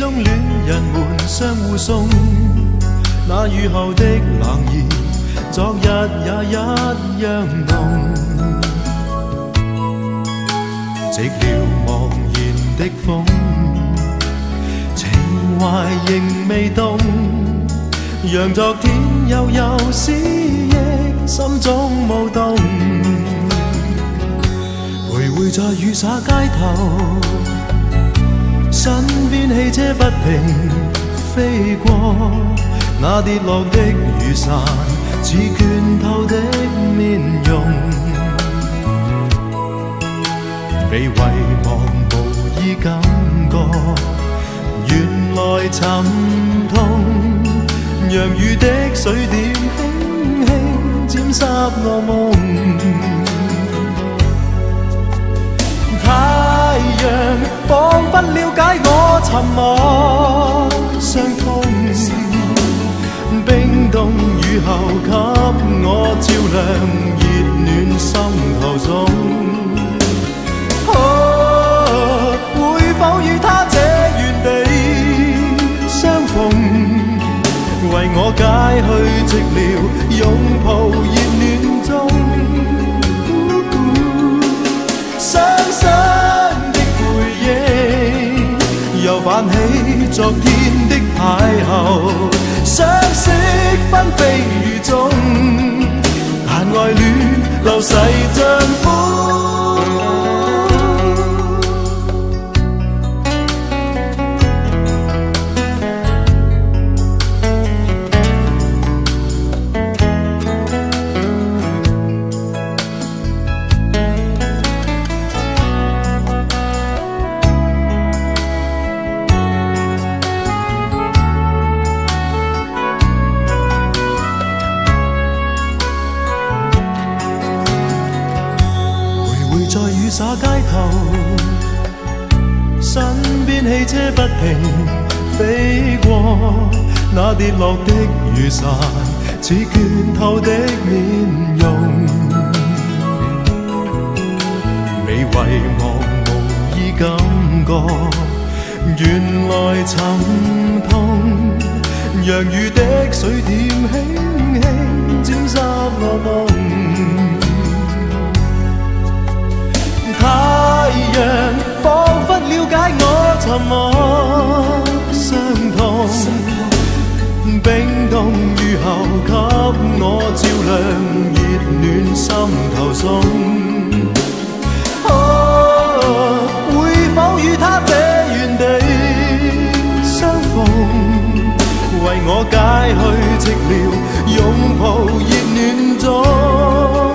中戀人們相互送，那雨後的冷意，昨日也一樣濃。寂寥茫然的風，情懷仍未凍，讓昨天悠悠思憶心中舞動。徘徊在雨灑街頭，身邊汽車不停飛過，那跌落的雨傘似拳頭的面容。被遺忘無意感覺，原來沉痛，讓雨的水點輕輕沾濕我夢。太陽彷彿了解我沉默傷痛，冰凍雨後給我照亮熱暖心頭中。會否與他這原地相逢，為我解去寂寥，擁抱熱暖中。傷心的回憶又泛起昨天的邂逅，相識紛飛雨中，但愛戀流逝像風。在雨灑街頭，身邊汽車不停飛過，那跌落的雨傘似拳頭的面容。未遺忘無意感覺，原來沉痛，讓雨的水點輕輕沾濕我夢。太陽彷彿了解我沉默傷痛，冰凍雨後給我照亮熱暖心頭中。會否與他這原地相逢，為我解去寂寥，擁抱熱暖中。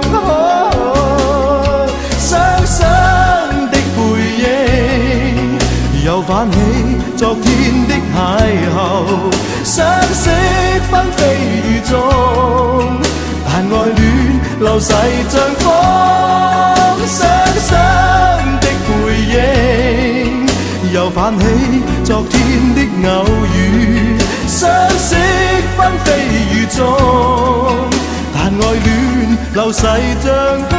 又泛起昨天的邂逅，相識紛飛雨中，但愛戀流逝像風。傷心的回憶又泛起昨天的偶遇，相識紛飛雨中，但愛戀流逝像風。